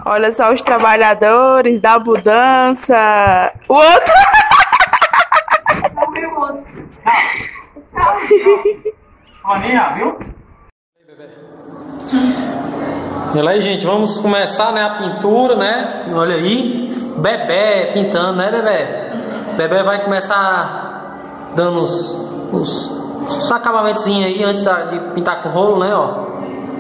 Olha só os trabalhadores da mudança. O outro. Olha, viu? Olha aí, gente, vamos começar, né, a pintura, né? Olha aí, Bebé pintando, né, Bebé? Bebé vai começar dando os acabamentozinhos aí antes de pintar com rolo, né, ó.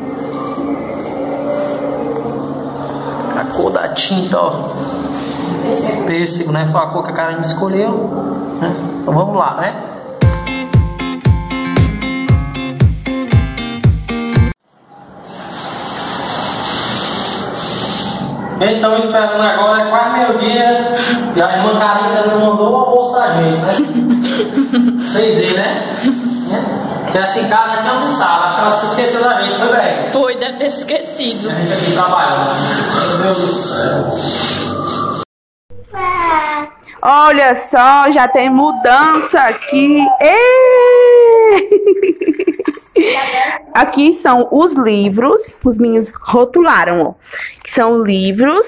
A cor da tinta, ó. Pêssego, né? Foi a cor que a Karen escolheu, né? Então vamos lá, né? Então esperando agora, é quase meio-dia. E a irmã Karina não mandou o almoço pra gente, né? Vocês viram, né? Que essa em casa já tinha almoçado, acho que ela se esqueceu da gente, foi, velho? Foi, deve ter esquecido. A gente aqui trabalhando. Meu Deus do céu. Olha só, já tem mudança aqui. Aqui são os livros. Os meninos rotularam, ó. Que são livros.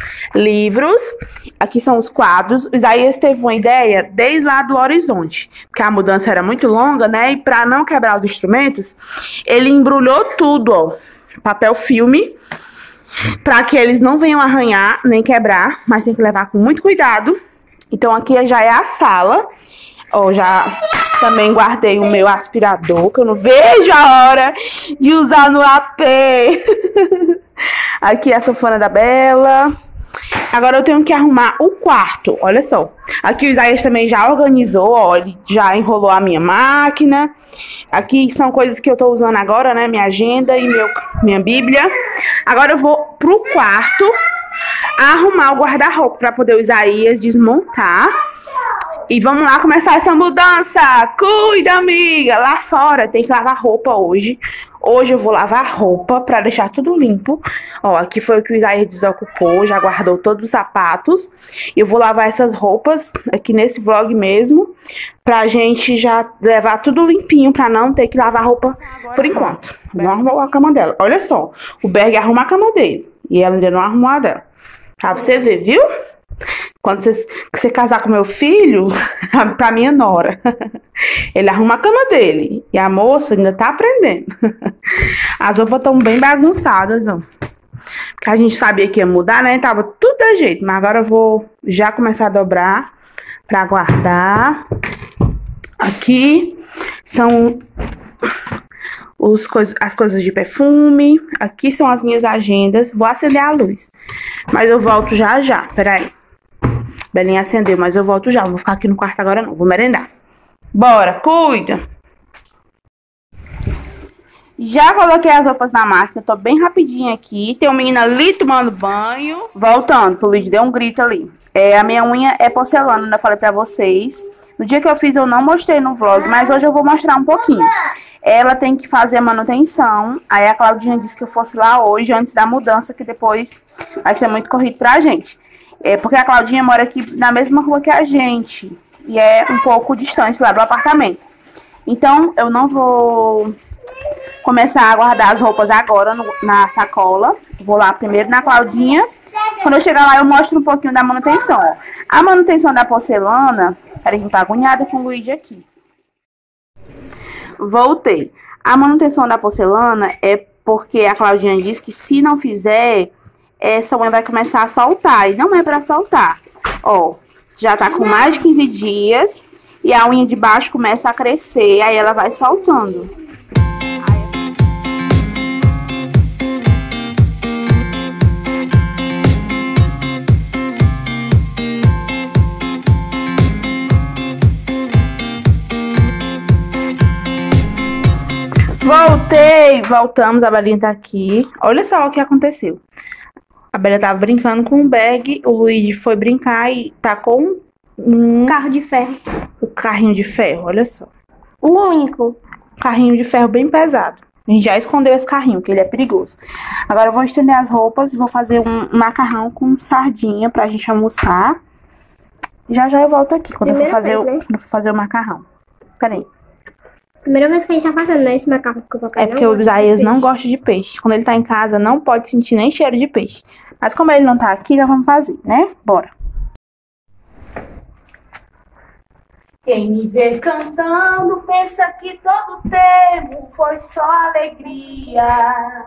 Aqui ssão os quadros. O Isaías teve uma ideia desde lá do horizonte, porque a mudança era muito longa, né? E para não quebrar os instrumentos, ele embrulhou tudo, ó, papel filme, para que eles não venham arranhar nem quebrar, mas tem que levar com muito cuidado. Então aqui já é a sala. Ó, já também guardei o meu aspirador, que eu não vejo a hora de usar no AP. Aqui é a sofona da Bela. Agora eu tenho que arrumar o quarto, olha só. Aqui o Isaías também já organizou, ó, ele já enrolou a minha máquina. Aqui são coisas que eu tô usando agora, né, minha agenda e minha bíblia. Agora eu vou pro quarto arrumar o guarda-roupa para poder o Isaías desmontar. E vamos lá começar essa mudança. Cuida, amiga. Lá fora tem que lavar roupa hoje. Hoje eu vou lavar roupa pra deixar tudo limpo. Ó, aqui foi o que o Isaías desocupou. Já guardou todos os sapatos. E eu vou lavar essas roupas aqui nesse vlog mesmo. Pra gente já levar tudo limpinho. Pra não ter que lavar roupa por enquanto. Não arrumou a cama dela. Olha só. O Berg arruma a cama dele. E ela ainda não arrumou a dela. Pra você ver, viu? Quando você casar com meu filho, pra minha nora, ele arruma a cama dele. E a moça ainda tá aprendendo. As roupas estão bem bagunçadas, ó. Porque a gente sabia que ia mudar, né? Tava tudo da jeito. Mas agora eu vou já começar a dobrar pra guardar. Aqui são as coisas de perfume. Aqui são as minhas agendas. Vou acender a luz. Mas eu volto já já. Peraí. Belinha acendeu, mas eu volto já. Não vou ficar aqui no quarto agora não. Vou merendar. Bora, cuida. Já coloquei as roupas na máquina. Tô bem rapidinho aqui. Tem um menino ali tomando banho. Voltando, o Luiz deu um grito ali. A minha unha é porcelana, né? Eu falei pra vocês. No dia que eu fiz eu não mostrei no vlog, mas hoje eu vou mostrar um pouquinho. Ela tem que fazer manutenção. Aí a Claudinha disse que eu fosse lá hoje, antes da mudança, que depois vai ser muito corrido pra gente. Porque a Claudinha mora aqui na mesma rua que a gente. E é um pouco distante lá do apartamento. Então, eu não vou começar a guardar as roupas agora na sacola. Vou lá primeiro na Claudinha. Quando eu chegar lá, eu mostro um pouquinho da manutenção. Ó. A manutenção da porcelana... Peraí, que eu tô agoniada com o Luigi aqui. Voltei. A manutenção da porcelana é porque a Claudinha disse que se não fizer... essa unha vai começar a soltar. E não é pra soltar. Ó, já tá com mais de 15 dias. E a unha de baixo começa a crescer. Aí ela vai soltando. Voltamos. A Belinha tá aqui. Olha só o que aconteceu. A Bela tava brincando com o bag, o Luigi foi brincar e tacou um Carro de ferro. O carrinho de ferro, olha só. O único. Carrinho de ferro bem pesado. A gente já escondeu esse carrinho, que ele é perigoso. Agora eu vou estender as roupas e vou fazer um macarrão com sardinha pra gente almoçar. Já eu volto aqui quando eu for fazer o macarrão. Peraí. Primeira vez que a gente tá fazendo, né? Esse macarrão que o papai É porque o Isaías não gosta de peixe. Quando ele tá em casa, não pode sentir nem cheiro de peixe. Mas como ele não tá aqui, já vamos fazer, né? Bora. Quem me vê cantando pensa que todo tempo foi só alegria.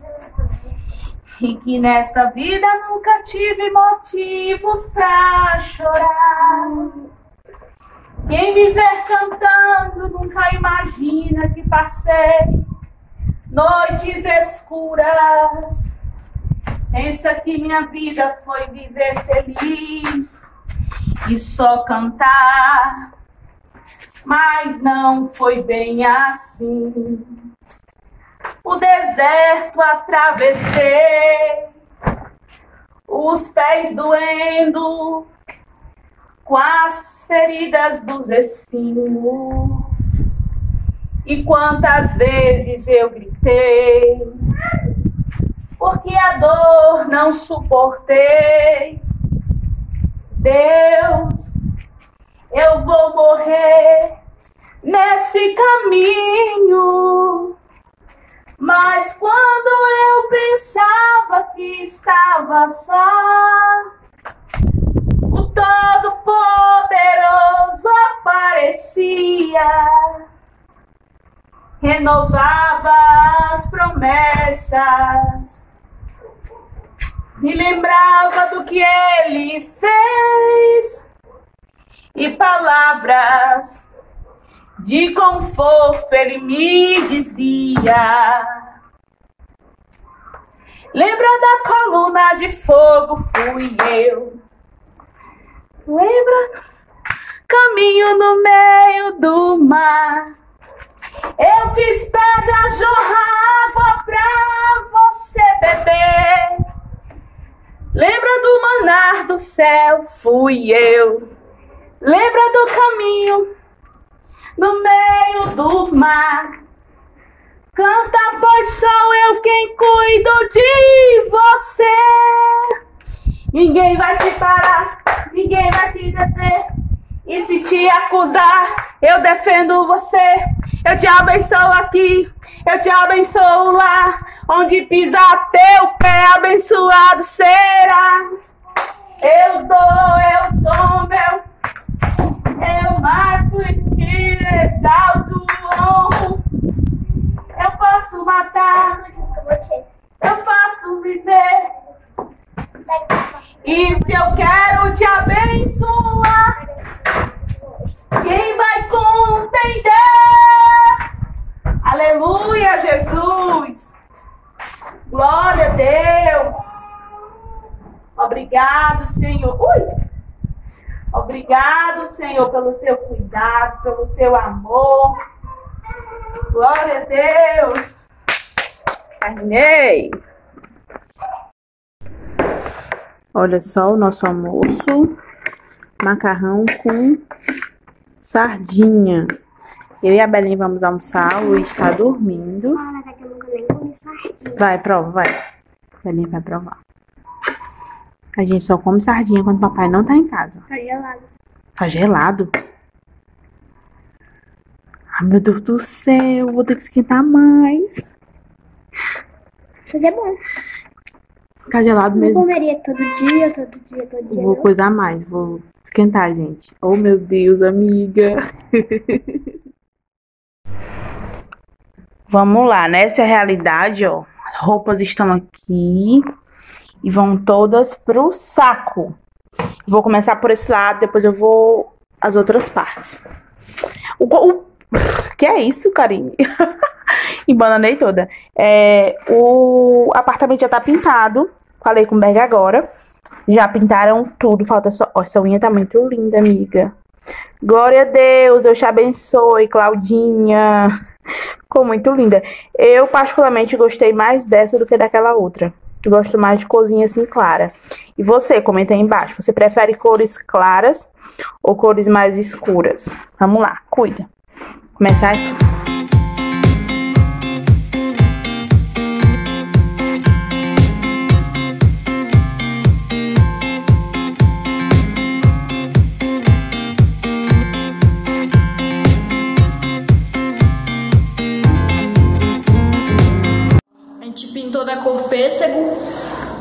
E que nessa vida nunca tive motivos pra chorar. Quem me vê cantando nunca imagina que passei noites escuras. Pensa que minha vida foi viver feliz e só cantar. Mas não foi bem assim. O deserto atravessei, os pés doendo, com as feridas dos espinhos. E quantas vezes eu gritei, porque a dor não suportei. Deus, eu vou morrer nesse caminho. Mas quando eu pensava que estava só, o Todo-Poderoso aparecia, renovava as promessas, me lembrava do que ele fez e palavras de conforto ele me dizia. Lembra da coluna de fogo? Fui eu. Lembra? Caminho no meio do mar. Eu fiz pedra jorrar água pra você beber. Lembra do manar do céu? Fui eu. Lembra do caminho no meio do mar? Canta, pois sou eu quem cuido de você. Ninguém vai te parar, ninguém vai te deter. E se te acusar, eu defendo você. Eu te abençoo aqui, eu te abençoo lá. Onde pisar teu pé, abençoado será. Eu dou, meu. Eu mato e te exalto, honro. Eu posso matar, eu faço viver. E se eu quero te abençoar, quem vai compreender? Aleluia, Jesus. Glória a Deus. Obrigado, Senhor. Obrigado, Senhor, pelo teu cuidado, pelo teu amor. Glória a Deus. Terminei. Olha só o nosso almoço. Macarrão com sardinha. Eu e a Belinha vamos almoçar. O Luiz está dormindo. Eu nunca nem comi sardinha. Vai, prova, vai. A Belinha vai provar. A gente só come sardinha quando o papai não tá em casa. Tá gelado. Tá gelado? Ai, meu Deus do céu. Vou ter que esquentar mais. Mas é bom. Ficar gelado Eu mesmo. comeria todo dia. Vou Não? coisar mais. Vou esquentar, gente. Oh, meu Deus, amiga. Vamos lá, né? Essa é a realidade, ó. As roupas estão aqui. E vão todas pro saco. Vou começar por esse lado, depois eu vou as outras partes. Que é isso, Karine? Embananei toda. O apartamento já tá pintado. Falei com o Berg agora. Já pintaram tudo. Falta só... Ó, essa unha tá muito linda, amiga. Glória a Deus. Deus te abençoe, Claudinha. Ficou muito linda. Eu, particularmente, gostei mais dessa do que daquela outra. Eu gosto mais de corzinha assim clara. E você, comenta aí embaixo. Você prefere cores claras ou cores mais escuras? Vamos lá, cuida. Começar aqui.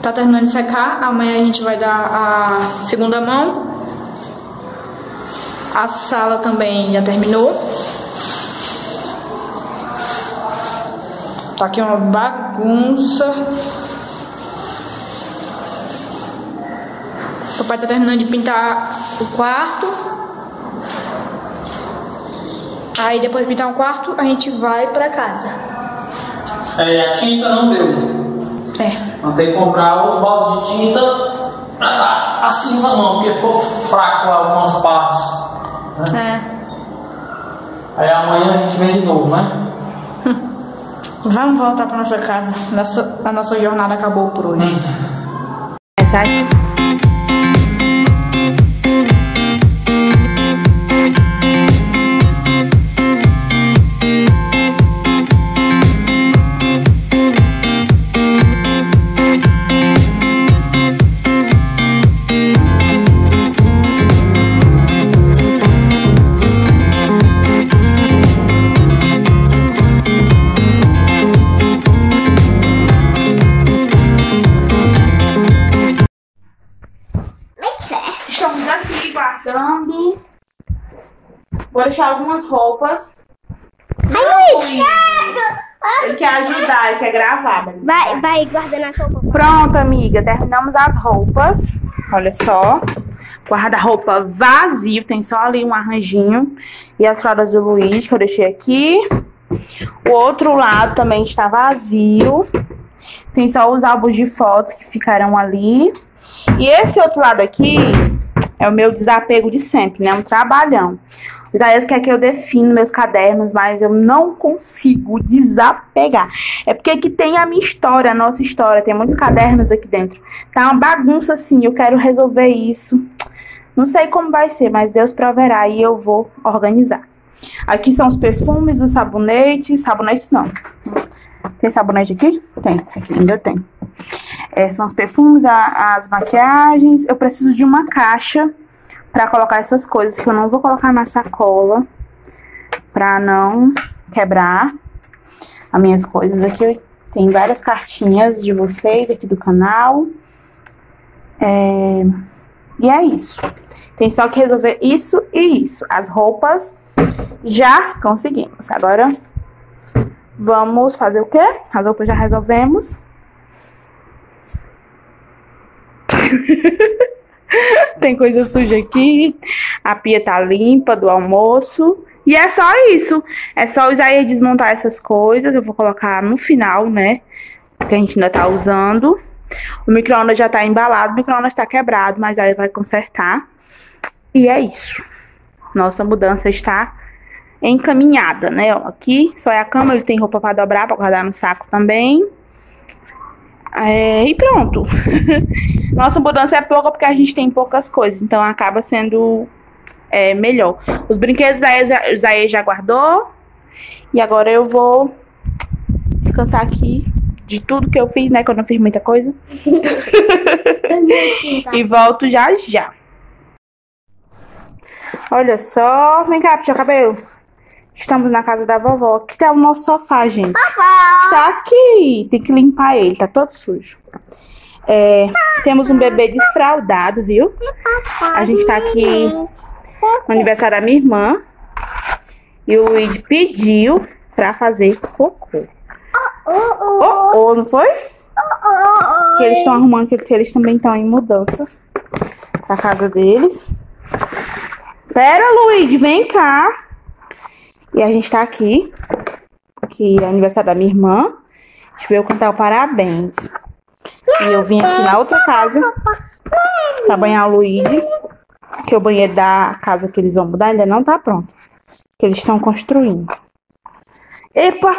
tá terminando de secar. Amanhã a gente vai dar a segunda mão. A sala também já terminou. Tá aqui uma bagunça. O papai tá terminando de pintar o quarto. Aí depois de pintar o quarto, a gente vai pra casa. A tinta não deu. Vamos ter que comprar outro balde de tinta pra estar assim na mão, porque ficou fraco algumas partes. Aí amanhã a gente vem de novo, né? Vamos voltar pra nossa casa. A nossa jornada acabou por hoje. Estamos aqui guardando. Vou deixar algumas roupas. Ai, Ele quer ajudar, ele quer gravar. vai guardando as roupas. Pronto, amiga. Terminamos as roupas. Olha só. Guarda-roupa vazio. Tem só ali um arranjinho. E as fraldas do Luiz que eu deixei aqui. O outro lado também está vazio. Tem só os álbuns de fotos que ficaram ali. E esse outro lado aqui é o meu desapego de sempre, né? Um trabalhão. O Isaías quer que eu defina meus cadernos, mas eu não consigo desapegar. É porque aqui tem a minha história, a nossa história. Tem muitos cadernos aqui dentro. Tá uma bagunça assim, eu quero resolver isso. Não sei como vai ser, mas Deus proverá e eu vou organizar. Aqui são os perfumes, os sabonetes. Sabonetes não. Tem sabonete aqui? Tem, aqui ainda tem. São os perfumes, as maquiagens. Eu preciso de uma caixa pra colocar essas coisas que eu não vou colocar na sacola pra não quebrar as minhas coisas. Aqui tem várias cartinhas de vocês aqui do canal. E é isso. Tem só que resolver isso e isso. As roupas já conseguimos. Agora vamos fazer o quê? As roupas já resolvemos. Tem coisa suja aqui. A pia tá limpa do almoço. E é só isso. É só o Isaías desmontar essas coisas. Eu vou colocar no final, né? Porque a gente ainda tá usando. O micro-ondas já tá embalado. O micro-ondas tá quebrado, mas aí vai consertar. E é isso. Nossa mudança está encaminhada, né? Ó, aqui só é a cama. Ele tem roupa pra dobrar, pra guardar no saco também. E pronto. Nossa mudança é pouca porque a gente tem poucas coisas. Então acaba sendo melhor. Os brinquedos o Isaías já guardou. E agora eu vou descansar aqui de tudo que eu fiz, né? Que eu não fiz muita coisa. E volto já já. Olha só. Vem cá, puxa o cabelo. Estamos na casa da vovó. Aqui tá o nosso sofá, gente. Está aqui. Tem que limpar ele. Tá todo sujo. Temos um bebê desfraldado, viu? A gente tá aqui no aniversário da minha irmã. E o Luiz pediu pra fazer cocô. Não foi? Que eles estão arrumando, que eles também estão em mudança pra casa deles. Pera, Luiz, vem cá. E a gente tá aqui, que é aniversário da minha irmã. A gente veio cantar o parabéns. E eu vim aqui na outra casa pra banhar o Luigi. Que o banheiro da casa que eles vão mudar ainda não tá pronto. Que eles estão construindo. Epa!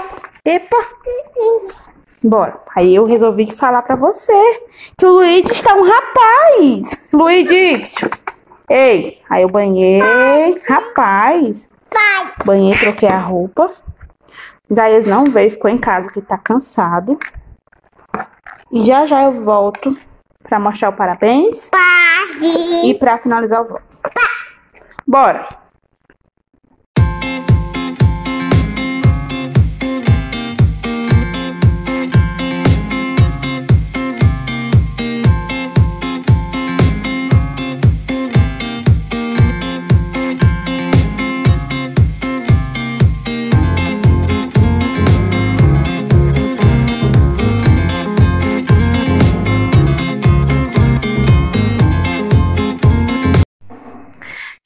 Bora. Aí eu resolvi falar pra você que o Luigi está um rapaz. Luigi! Ei! Aí eu banhei. Rapaz! Banhei, troquei a roupa. Isaías não veio, ficou em casa, que tá cansado. E já já eu volto pra mostrar o parabéns. E pra finalizar o vlog. Bora!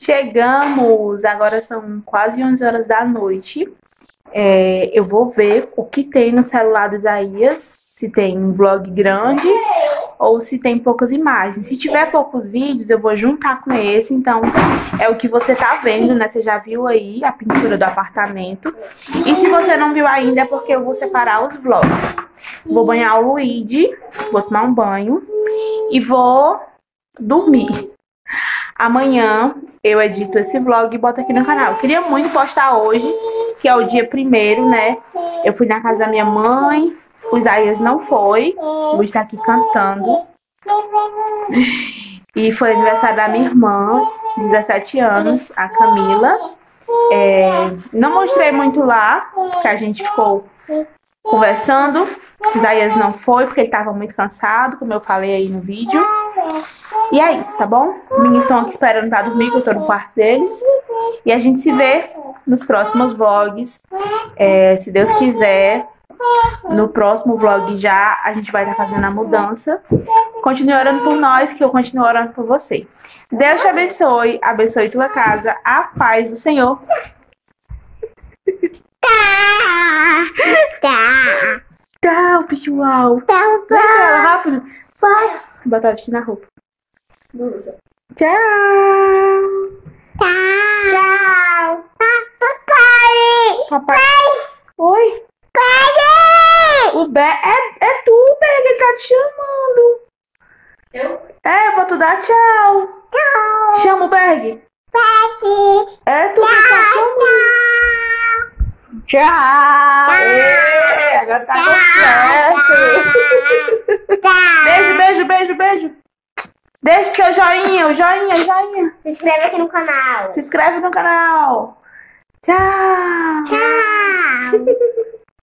Chegamos! Agora são quase 11 horas da noite. Eu vou ver o que tem no celular do Isaías, se tem um vlog grande ou se tem poucas imagens. Se tiver poucos vídeos, eu vou juntar com esse. Então, é o que você tá vendo, né? Você já viu aí a pintura do apartamento. E se você não viu ainda, é porque eu vou separar os vlogs. Vou banhar o Luigi, vou tomar um banho e vou dormir. Amanhã eu edito esse vlog e boto aqui no canal. Eu queria muito postar hoje, que é o dia 1º, né? Eu fui na casa da minha mãe, o Isaías não foi, o Luiz tá aqui cantando. E foi aniversário da minha irmã, 17 anos, a Camila. Não mostrei muito lá, que a gente ficou conversando. O Isaías não foi, porque ele tava muito cansado, como eu falei aí no vídeo. E é isso, tá bom? Os meninos estão aqui esperando pra dormir, que eu tô no quarto deles. E a gente se vê nos próximos vlogs. Se Deus quiser, no próximo vlog já a gente vai estar fazendo a mudança. Continue orando por nós, que eu continuo orando por você. Deus te abençoe, abençoe tua casa, a paz do Senhor. Tchau, pessoal. Tchau, Vem tchau. ela, rápido. Vai. Botar aqui na roupa. Tchau. Tchau. Papai. Papai. Oi. Papai. O Berg. É tu, Berg, ele tá te chamando. Eu vou te dar tchau. Tchau. Chama o Berg. Papai. É tu que tá chamando. Tchau. Ê, agora tá completo. Beijo, beijo, beijo, beijo. Deixa seu joinha, o joinha, joinha. Se inscreve aqui no canal. Se inscreve no canal. Tchau. Tchau.